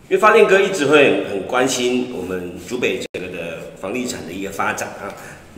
因为发电哥一直会很关心我们竹北整个的房地产的一个发展啊。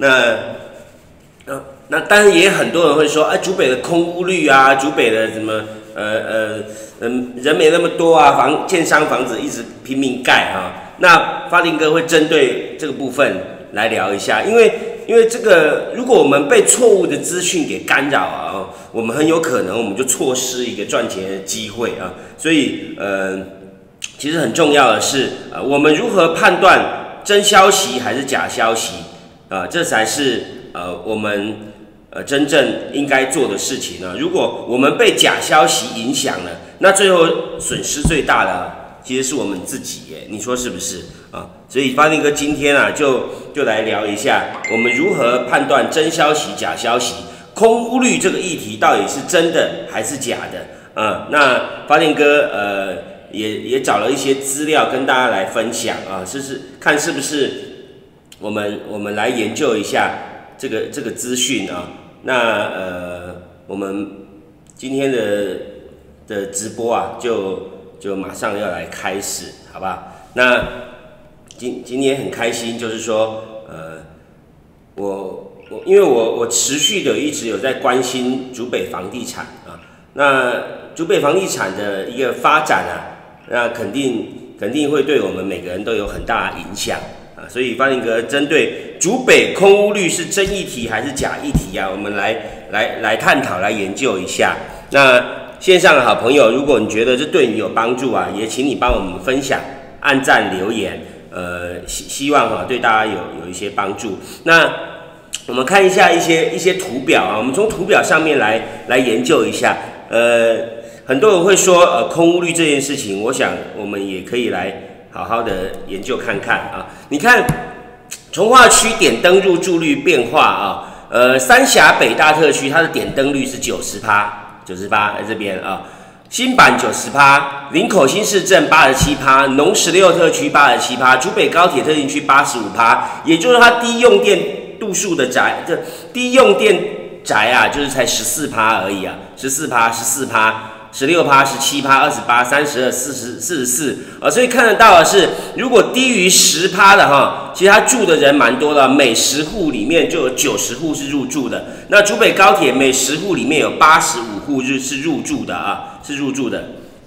那当然也很多人会说，哎，竹北的空屋率啊，竹北的什么人没那么多啊，建商房子一直拼命盖啊。那发电哥会针对这个部分来聊一下，因为这个，如果我们被错误的资讯给干扰啊，我们很有可能我们就错失一个赚钱的机会啊。所以其实很重要的是，我们如何判断真消息还是假消息啊？这才是我们真正应该做的事情呢。如果我们被假消息影响了，那最后损失最大的其实是我们自己耶，你说是不是啊？所以发电哥今天就来聊一下，我们如何判断真消息、假消息，空屋率这个议题到底是真的还是假的啊？那发电哥也找了一些资料跟大家来分享啊，看是不是我们来研究一下这个资讯啊。那我们今天的直播啊，就马上要来开始，好不好？那今天很开心，就是说因为我持续的一直有在关心竹北房地产啊，那竹北房地产的一个发展啊，那肯定会对我们每个人都有很大的影响啊，所以发电哥针对竹北空屋率是真议题还是假议题啊，我们来探讨来研究一下。那线上的好朋友，如果你觉得这对你有帮助啊，也请你帮我们分享、按赞、留言，希望对大家有一些帮助。那我们看一下一些图表啊，我们从图表上面来研究一下。很多人会说空屋率这件事情，我想我们也可以来好好的研究看看啊。你看重划区点灯入住率变化啊，三峡北大特区它的点灯率是90%在这边啊。新版90%，林口新市镇87%，农16特区87%，竹北高铁特定区85%，也就是它低用电度数的宅，这低用电宅啊，就是才14%而已啊，14%、16%、17%、28%、32、44啊，所以看得到的是，如果低于10%的哈，其实他住的人蛮多的，每10户里面就有90户是入住的。那竹北高铁每10户里面有85户是入住的啊，是入住的。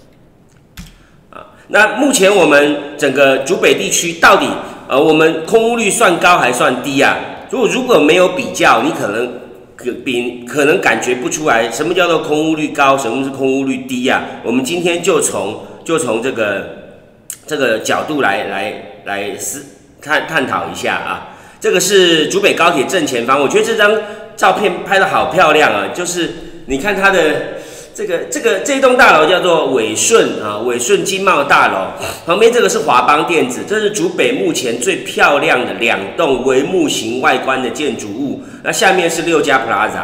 那目前我们整个竹北地区到底我们空屋率算高还算低啊？如果没有比较，你可能感觉不出来什么叫做空屋率高，什么是空屋率低啊？我们今天就从这个角度来探讨一下啊。这个是竹北高铁正前方，我觉得这张照片拍得好漂亮啊！就是你看它的这栋大楼叫做伟顺经贸大楼，旁边这个是华邦电子，这是竹北目前最漂亮的2栋帷幕型外观的建筑物。那下面是6家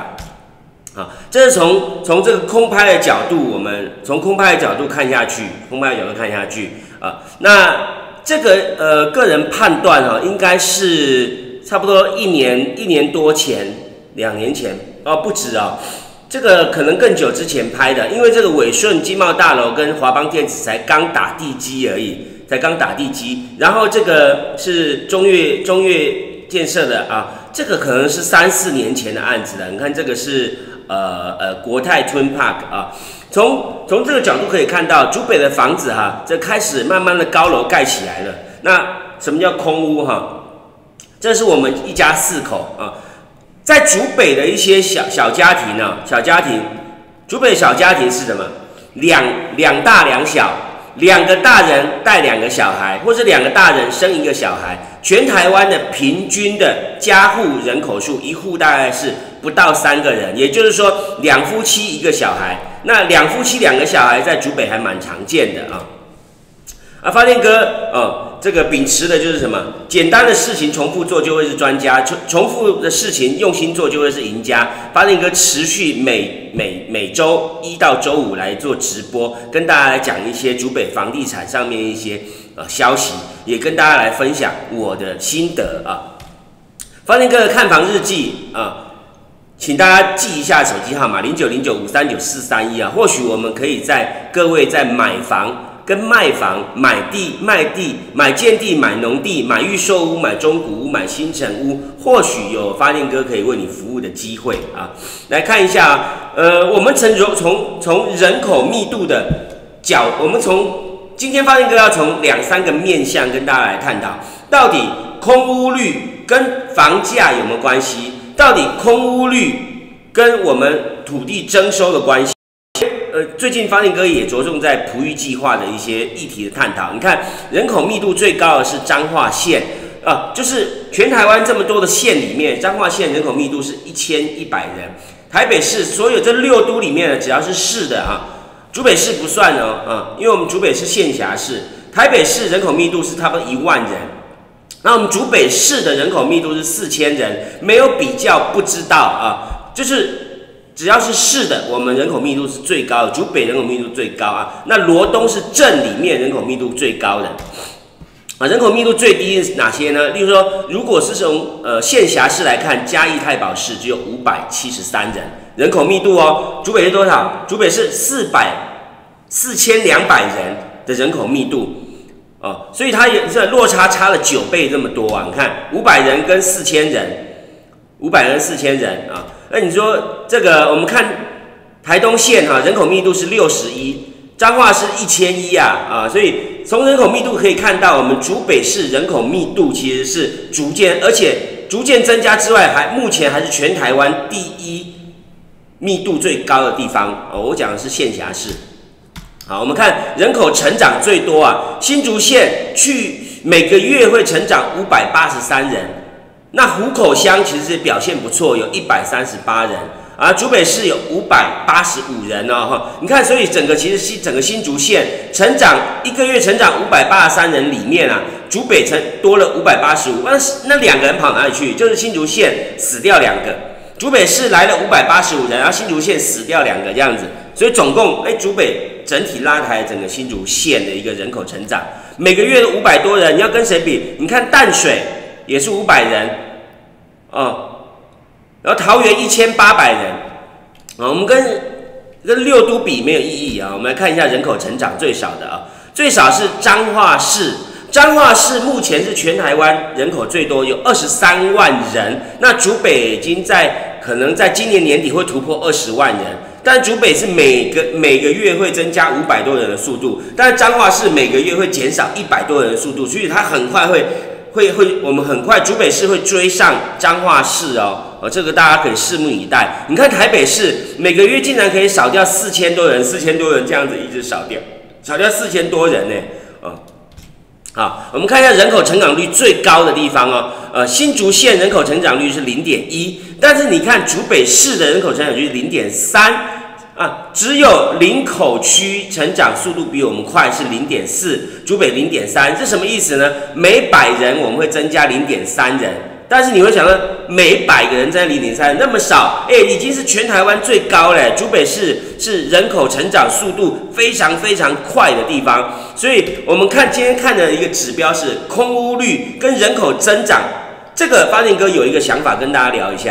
Plaza， 这是从这个空拍的角度，我们从空拍的角度看下去，啊，那这个个人判断应该是差不多一年多前，2年前不止哦。这个可能更久之前拍的，因为这个伟顺经贸大楼跟华邦电子才刚打地基而已，然后这个是中越建设的啊，这个可能是3、4年前的案子了。你看这个是国泰 Twin Park 啊，从这个角度可以看到，竹北的房子这开始慢慢的高楼盖起来了。那什么叫空屋这是我们一家4口啊。在竹北的一些小家庭呢，竹北小家庭是什么？两大2小，2个大人带2个小孩，或者2个大人生1个小孩。全台湾的平均的家户人口数，一户大概是不到3个人，也就是说2夫妻1个小孩。那2夫妻2个小孩在竹北还蛮常见的啊。发电哥这个秉持的就是什么？简单的事情重复做就会是专家，重复的事情用心做就会是赢家。发电哥持续每周1到周5来做直播，跟大家来讲一些竹北房地产上面一些消息，也跟大家来分享我的心得啊。发电哥的看房日记请大家记一下手机号码0909539431啊，或许我们可以各位在买房跟卖房、买地、卖地、买建地、买农地、买预售屋、买中古屋、买新城屋，或许有发电哥可以为你服务的机会啊。来看一下，我们从人口密度的我们今天发电哥要从2、3个面向跟大家来探讨，到底空屋率跟房价有没有关系？到底空屋率跟我们土地征收的关系？最近发电哥也着重在璞玉计划的一些议题的探讨。你看，人口密度最高的是彰化县就是全台湾这么多的县里面，彰化县人口密度是1100人。台北市所有这6都里面呢，只要是市的竹北市不算因为我们竹北是县辖市，台北市人口密度是差不多1万人。那我们竹北市的人口密度是4000人，没有比较不知道就是只要是市的，我们人口密度是最高的，竹北人口密度最高那罗东是镇里面人口密度最高的人口密度最低是哪些呢？例如说，如果是从县辖市来看，嘉义太保市只有573人人口密度竹北是多少？竹北是4200人的人口密度所以它也这落差差了9倍这么多你看500人跟4000人，500人4000人那你说这个我们看台东县人口密度是61，彰化是1100所以从人口密度可以看到，我们竹北市人口密度其实是而且逐渐增加之外，目前还是全台湾第1密度最高的地方我讲的是县辖市。好，我们看人口成长最多新竹县每个月会成长583人，那湖口乡其实表现不错，有138人竹北市有585人你看，所以整个新竹县一个月成长583人里面竹北多了585，那2个人跑哪里去？就是新竹县死掉2个，竹北市来了585人，然后新竹县死掉2个这样子，所以总共竹北整体拉抬整个新竹县的一个人口成长，每个月都500多人，你要跟谁比？你看淡水也是500人然后桃园1800人我们跟6都比没有意义我们来看一下人口成长最少的最少是彰化市。彰化市目前是全台湾人口最多，有23万人。那竹北已经可能在今年年底会突破20万人，但竹北是每个月会增加500多人的速度，但彰化市每个月会减少100多人的速度，所以它很快我们很快竹北市会追上彰化市这个大家可以拭目以待。你看台北市每个月竟然可以少掉4000多人这样子一直少掉4000多人好，我们看一下人口成长率最高的地方新竹县人口成长率是0.1，但是你看竹北市的人口成长率是0.3只有林口区成长速度比我们快，是0.4，竹北0.3，这什么意思呢？每100人我们会增加0.3人，但是你会想到每100个人增加0.3，那么少，已经是全台湾最高了。竹北市是人口成长速度非常非常快的地方，所以我们今天看的一个指标是空屋率跟人口增长。这个发电哥有一个想法跟大家聊一下。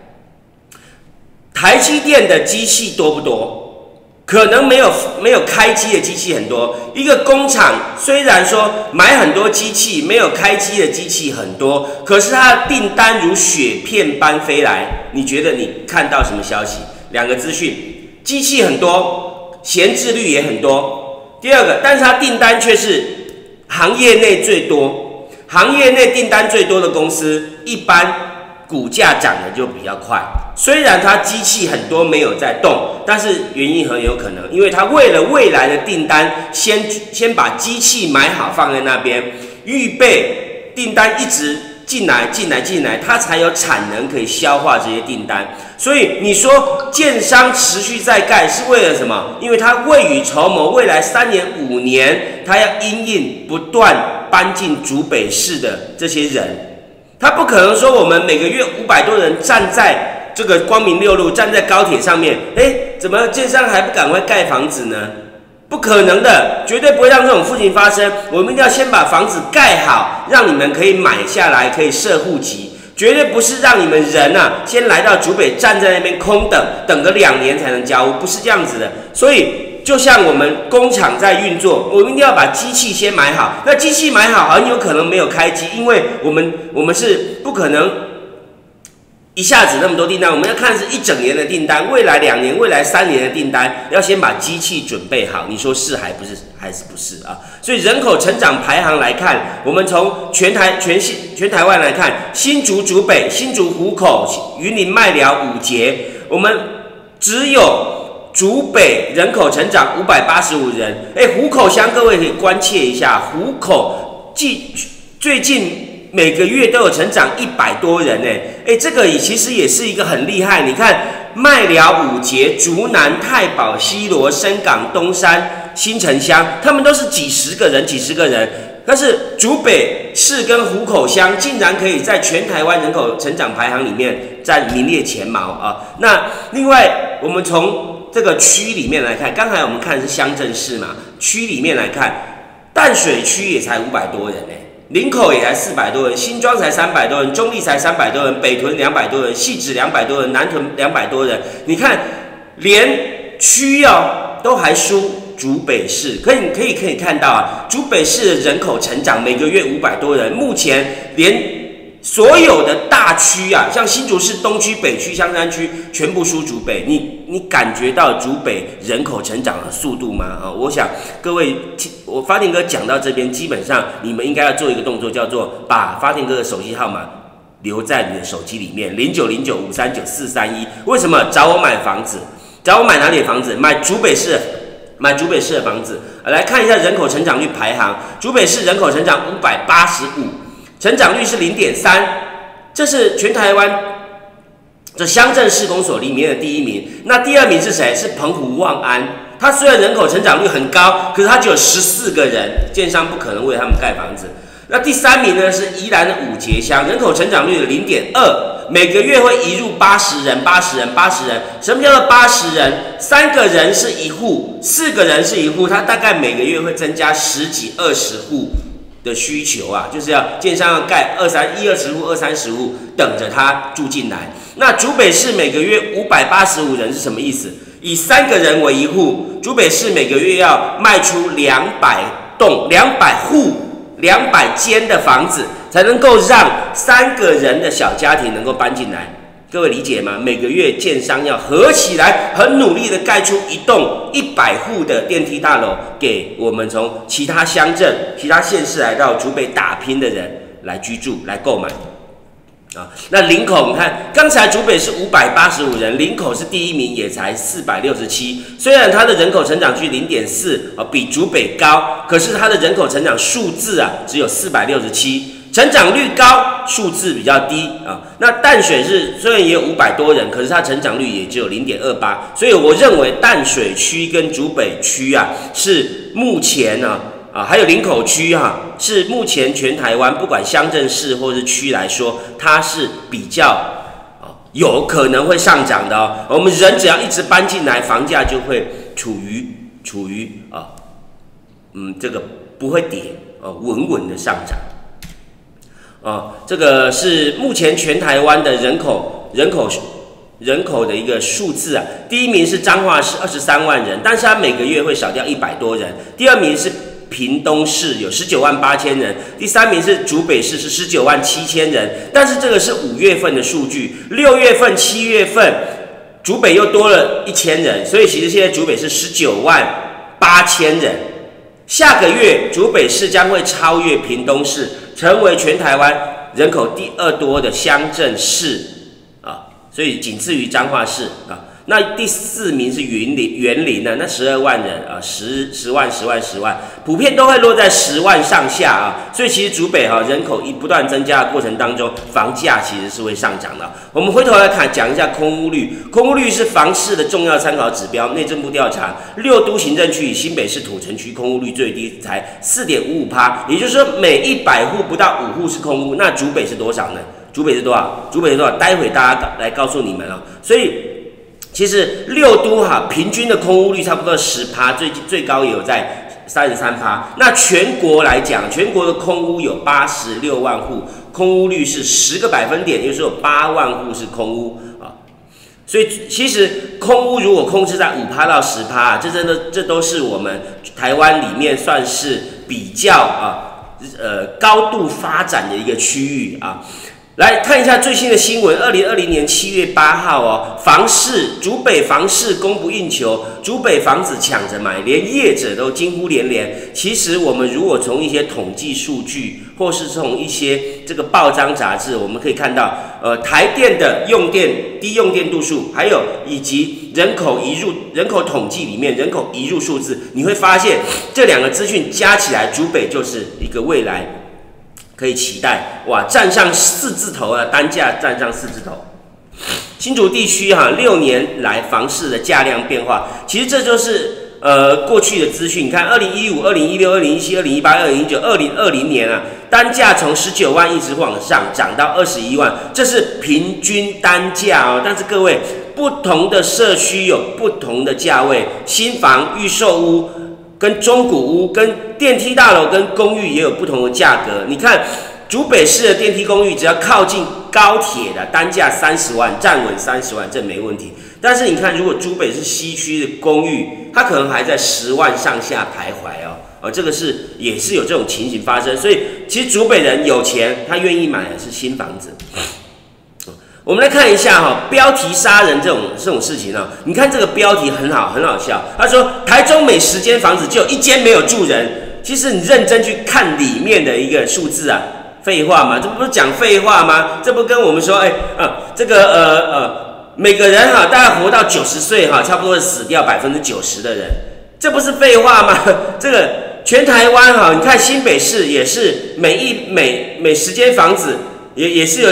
台积电的机器多不多？可能没有开机的机器很多。一个工厂虽然说买很多机器，没有开机的机器很多，可是它的订单如雪片般飞来。你觉得你看到什么消息？2个资讯：机器很多，闲置率也很多。第二个，但是它订单却是行业内最多，行业内订单最多的公司，一般股价涨得就比较快。虽然它机器很多没有在动，但是原因很有可能，因为它为了未来的订单，先把机器买好放在那边，预备订单一直进来，它才有产能可以消化这些订单。所以你说建商持续在盖是为了什么？因为它未雨绸缪，未来3年5年，它要因应不断搬进竹北市的这些人，它不可能说我们每个月500多人站在这个光明6路，站在高铁上面，怎么建商还不赶快盖房子呢？不可能的，绝对不会让这种事情发生。我们一定要先把房子盖好，让你们可以买下来，可以设户籍，绝对不是让你们人先来到竹北站在那边空等个2年才能交屋，不是这样子的。所以就像我们工厂在运作，我们一定要把机器先买好。那机器买好，很有可能没有开机，因为我们是不可能一下子那么多订单，我们要看是一整年的订单，未来2年、未来3年的订单，要先把机器准备好。你说是还是不是啊？所以人口成长排行来看，我们从全台湾来看，新竹、竹北、新竹、湖口、云林、麦寮、五节，我们只有竹北人口成长585人。湖口乡各位可以关切一下，湖口最近每个月都有成长100多人这个其实也是一个很厉害。你看麦寮、五节、竹南、太保、西螺、深港、东山、新城乡，他们都是几十个人，但是竹北市跟湖口乡竟然可以在全台湾人口成长排行里面占名列前茅啊。那另外我们从这个区里面来看，刚才我们看的是乡镇市嘛，区里面来看，淡水区也才500多人林口也才400多人，新庄才300多人，中立才300多人，北屯200多人，汐止200多人，南屯200多人。你看，连区都还输竹北市。可以看到啊，竹北市的人口成长每个月500多人，目前连所有的大区啊，像新竹市东区、北区、香山区，全部输竹北。你感觉到竹北人口成长的速度吗？我想各位，我发田哥讲到这边，基本上你们应该要做一个动作，叫做把发田哥的手机号码留在你的手机里面，0909539431。为什么？找我买房子，找我买哪里的房子？买竹北市的房子。来看一下人口成长率排行，竹北市人口成长585。成长率是0.3，这是全台湾这乡镇市公所里面的第1名。那第2名是谁？是澎湖望安。它虽然人口成长率很高，可是它只有14个人，建商不可能为他们盖房子。那第3名呢是宜兰的五节乡，人口成长率的0.2，每个月会移入80人。什么叫做80人？3个人是1户，4个人是1户，它大概每个月会增加10几20户的需求啊，就是要建商要盖20户、20-30户，等着他住进来。那竹北市每个月585人是什么意思？以3个人为1户，竹北市每个月要卖出200户、200间的房子，才能够让3个人的小家庭能够搬进来。各位理解吗？每个月建商要合起来，很努力的盖出一栋100户的电梯大楼，给我们从其他乡镇、其他县市来到竹北打拼的人来居住、来购买。那林口，你看，刚才竹北是585人，林口是第1名，也才467。虽然它的人口成长率0.4，比竹北高，可是它的人口成长数字只有467。成长率高，数字比较低啊。那淡水是虽然也有500多人，可是它成长率也只有0.28。所以我认为淡水区跟竹北区是目前还有林口区是目前全台湾不管乡镇市或是区来说，它是比较有可能会上涨的我们人只要一直搬进来，房价就会处于这个不会跌稳稳的上涨。这个是目前全台湾的人口的一个数字第1名是彰化市23万人，但是它每个月会少掉100多人。第2名是屏东市有19万8千人，第3名是竹北市是19万7千人，但是这个是5月份的数据，6月份、7月份竹北又多了1000人，所以其实现在竹北是19万8千人。下个月竹北市将会超越屏东市，成为全台湾人口第2多的乡镇市所以仅次于彰化市那第4名是员林那12万人10万，普遍都会落在10万上下所以其实竹北人口不断增加的过程当中，房价其实是会上涨的。我们回头来讲一下空屋率，空屋率是房市的重要参考指标。内政部调查，6都行政区以新北市土城区空屋率最低，才4.55%，也就是说每100户不到5户是空屋。那竹北是多少呢？竹北是多少？待会大家来告诉你们所以其实6都平均的空屋率差不多10%，最高也有在33%。那全国来讲，全国的空屋有86万户，空屋率是10个百分点，也就是有8万户是空屋所以其实空污如果控制在5%到10%，这都是我们台湾里面算是比较高度发展的一个区域啊。来看一下最新的新闻，2020年7月8号哦，竹北房市供不应求，竹北房子抢着买，连业者都惊呼连连。其实我们如果从一些统计数据，或是从一些这个报章杂志，我们可以看到，台电的低用电度数，还有以及人口统计里面人口移入数字，你会发现这两个资讯加起来，竹北就是一个未来可以期待哇，站上4字头啊，单价站上4字头。新竹地区6年来房市的价量变化，其实这就是过去的资讯。你看，2015、2016、2017、2018、2019、2020年啊，单价从19万一直往上涨到21万，这是平均单价哦。但是各位，不同的社区有不同的价位，新房、预售屋跟中古屋、跟电梯大楼、跟公寓也有不同的价格。你看，竹北市的电梯公寓只要靠近高铁的，单价30万，站稳30万，这没问题。但是你看，如果竹北是西区的公寓，它可能还在10万上下徘徊哦。这个也是有这种情形发生。所以其实竹北人有钱，他愿意买的是新房子。我们来看一下标题杀人这种事情啊，你看这个标题很好笑。他说台中每10间房子就有1间没有住人。其实你认真去看里面的一个数字啊，废话嘛，这不是讲废话吗？这不跟我们说，每个人大概活到90岁差不多死掉90%的人，这不是废话吗？这个全台湾你看新北市也是每10间房子。也是有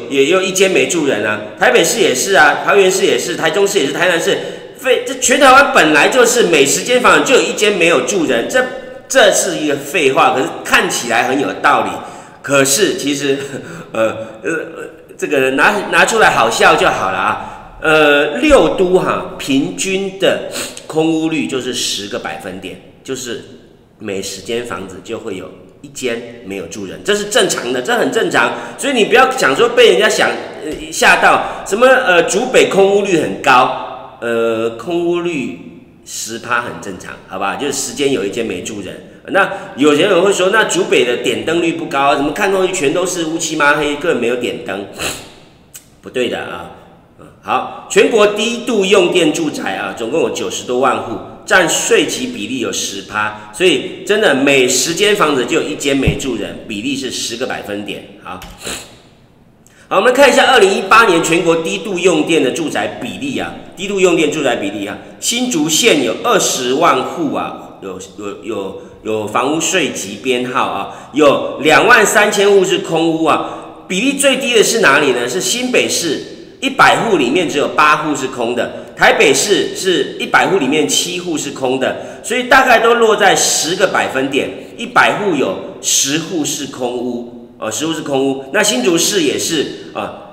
1间没住人啊，台北市也是啊，桃园市也是，台中市也是，台南市，这全台湾本来就是每10间房子就有1间没有住人，这是一个废话，可是看起来很有道理，可是其实这个拿出来好笑就好了啊。6都平均的空屋率就是10个百分点，就是每10间房子就会有1间没有住人，这是正常的，这很正常。所以你不要想说被人家吓到，什么竹北空屋率很高，空屋率10%很正常，好吧？就是10间有1间没住人。那有些人会说，那竹北的点灯率不高，怎么看过去全都是乌漆嘛黑，根本没有点灯，不对的啊。好，全国低度用电住宅总共有90多万户。占税级比例有10%，所以真的每10间房子就有1间没住人，比例是10个百分点。好，我们看一下2018年全国低度用电的住宅比例啊，低度用电住宅比例啊，新竹县有20万户啊，有房屋税级编号啊，有23000户是空屋啊，比例最低的是哪里呢？是新北市。100户里面只有8户是空的，台北市是100户里面7户是空的，所以大概都落在10个百分点，100户有10户是空屋，10户是空屋。那新竹市也是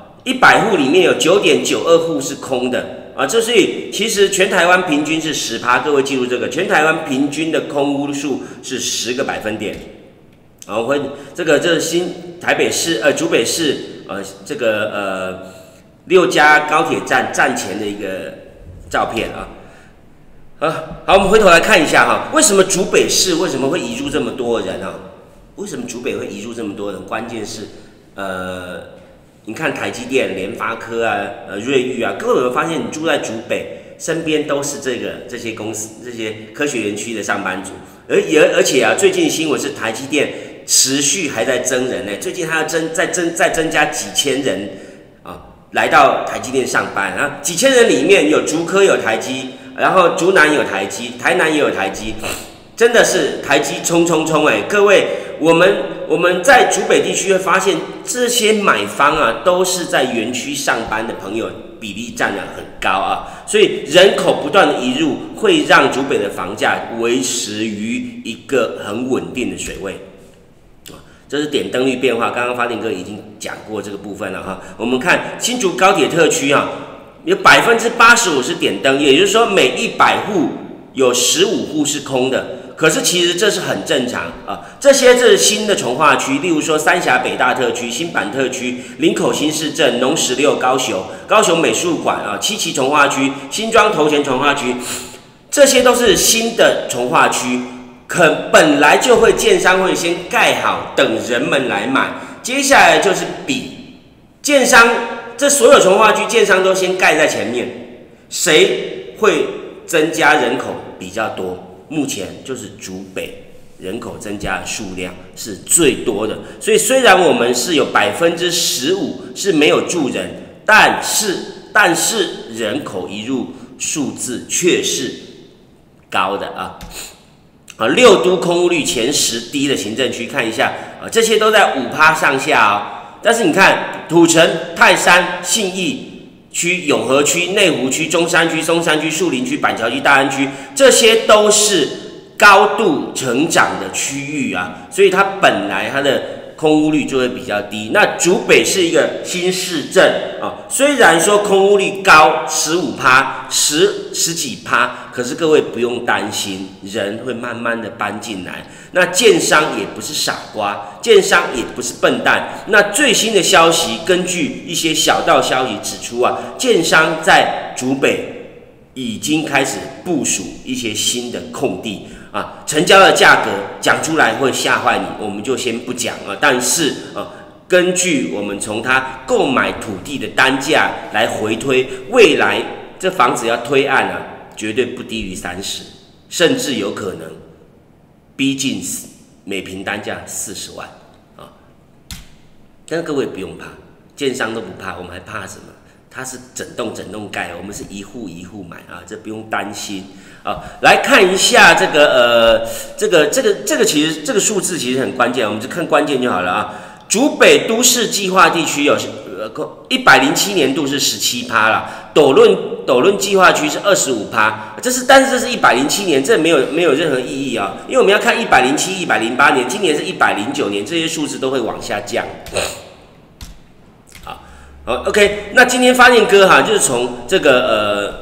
100户里面有9.92户是空的这所以其实全台湾平均是10%，各位记住这个，全台湾平均的空屋数是10个百分点。这是新台北市竹北市这个6家高铁站前的一个照片好，我们回头来看一下为什么竹北市为什么会移入这么多人为什么竹北会移入这么多人？关键是你看台积电、联发科瑞昱各位有没有发现，你住在竹北，身边都是这些公司、这些科学园区的上班族，而且最近新闻是台积电持续还在增人最近还要再增加几千人来到台积电上班几千人里面有竹科有台积，然后竹南有台积，台南也有台积，真的是台积冲各位，我们在竹北地区会发现，这些买方都是在园区上班的朋友，比例占得很高所以人口不断的移入，会让竹北的房价维持于一个很稳定的水位。这是点灯率变化，刚刚发电哥已经讲过这个部分了我们看新竹高铁特区有85%是点灯，也就是说每100户有15户是空的， 可是其实这是很正常啊。这是新的重划区，例如说三峡北大特区、新版特区、林口新市镇、农16高雄美术馆啊、七期重划区、新庄头前重划区，这些都是新的重划区。本来就会建商会先盖好，等人们来买。接下来就是比建商这所有重划区，建商都先盖在前面，谁会增加人口比较多？目前就是竹北人口增加的数量是最多的，所以虽然我们是有15%是没有住人，但是人口移入数字却是高的啊。6都空屋率前10低的行政区，看一下啊，这些都在5%上下哦。但是你看土城、泰山、信义区、永和区、内湖区、中山区、松山区、树林区、板桥区、大安区，这些都是高度成长的区域啊，所以它本来它的空屋率就会比较低。那竹北是一个新市镇啊，虽然说空屋率高15%、十几%，可是各位不用担心，人会慢慢的搬进来。那建商也不是傻瓜，建商也不是笨蛋。那最新的消息，根据一些小道消息指出啊，建商在竹北已经开始部署一些新的空地。成交的价格讲出来会吓坏你，我们就先不讲啊。但是根据我们从他购买土地的单价来回推，未来这房子要推案啊，绝对不低于30，甚至有可能逼近每坪单价40万啊。但是各位不用怕，建商都不怕，我们还怕什么？它是整栋盖，我们是一户一户买啊，这不用担心啊。来看一下这个其实这个数字其实很关键，我们就看关键就好了啊。竹北都市计划地区有107年度是17%啦，斗论计划区是25%，但是这是107年，这没有任何意义啊，因为我们要看107、108年，今年是109年，这些数字都会往下降。好 ，OK， 那今天发现哥哈，就是从这个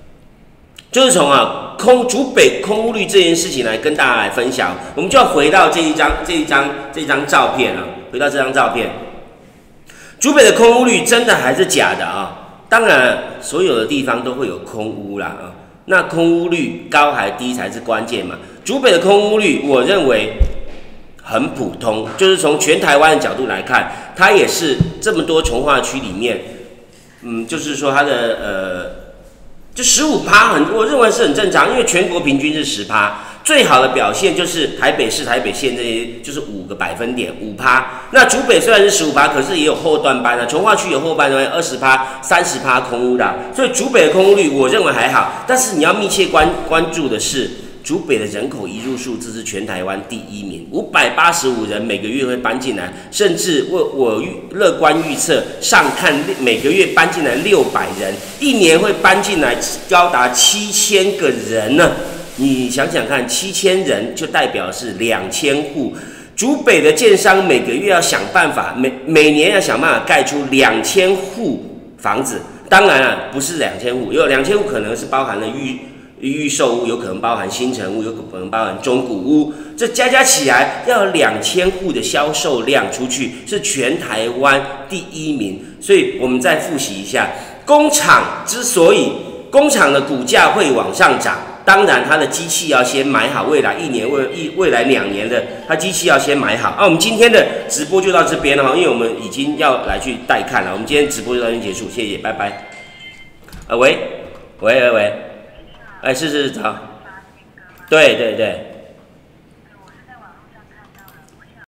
竹北空屋率这件事情来跟大家来分享，我们就要回到这一张照片啊，回到这张照片，竹北的空屋率真的还是假的啊？当然，所有的地方都会有空屋啦啊，那空屋率高还低才是关键嘛。竹北的空屋率，我认为很普通，就是从全台湾的角度来看，它也是这么多重划区里面，就是说它的就15%我认为是很正常，因为全国平均是10%，最好的表现就是台北市、台北县这些就是5个百分点5%。那竹北虽然是15%，可是也有后段班啊，重划区有后段班20%、30%空屋的，所以竹北的空屋率我认为还好。但是你要密切关注的是，竹北的人口移入数字是全台湾第1名，585人每个月会搬进来，甚至我乐观预测，上看每个月搬进来600人，一年会搬进来高达7000个人呢。你想想看，7000人就代表是2000户。竹北的建商每个月要想办法，每年要想办法盖出2000户房子。当然了，不是2000户，有2000户可能是包含了预售屋，有可能包含新成屋，有可能包含中古屋，这加起来要有2000户的销售量出去，是全台湾第1名。所以我们再复习一下，工厂之所以工厂的股价会往上涨，当然它的机器要先买好，未来1年、未来2年的，它机器要先买好。我们今天的直播就到这边了，因为我们已经要来去带看了，我们今天直播就到这边结束，谢谢，拜拜。喂。是，好，对。